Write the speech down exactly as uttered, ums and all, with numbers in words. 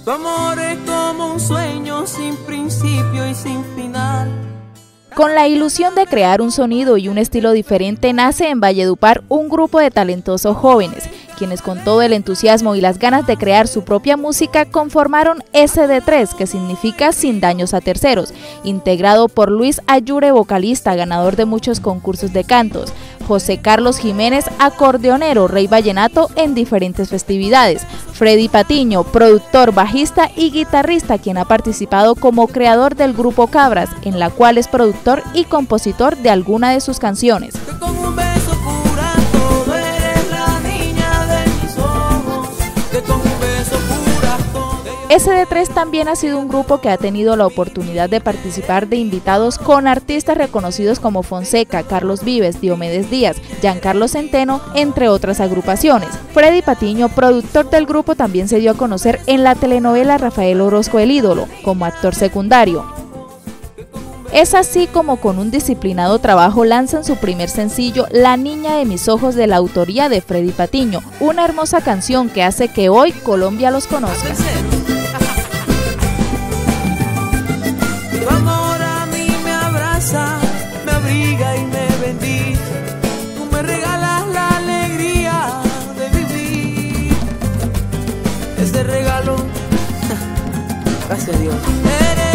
Tu amor es como un sueño sin principio y sin final. Con la ilusión de crear un sonido y un estilo diferente, nace en Valledupar un grupo de talentosos jóvenes, quienes con todo el entusiasmo y las ganas de crear su propia música conformaron ese de tres, que significa Sin Daños a Terceros, integrado por Luis Ayure, vocalista, ganador de muchos concursos de cantos, José Carlos Jiménez, acordeonero, rey vallenato en diferentes festividades, Freddy Patiño, productor, bajista y guitarrista, quien ha participado como creador del grupo Cabras, en la cual es productor y compositor de alguna de sus canciones. ese de tres también ha sido un grupo que ha tenido la oportunidad de participar de invitados con artistas reconocidos como Fonseca, Carlos Vives, Diomedes Díaz, Giancarlo Centeno, entre otras agrupaciones. Freddy Patiño, productor del grupo, también se dio a conocer en la telenovela Rafael Orozco el ídolo, como actor secundario. Es así como con un disciplinado trabajo lanzan su primer sencillo, La Niña de Mis Ojos, de la autoría de Freddy Patiño, una hermosa canción que hace que hoy Colombia los conozca. Tu amor a mí me abraza, me abriga y me bendice. Tú me regalas la alegría de vivir. Ese regalo, gracias a Dios. Eres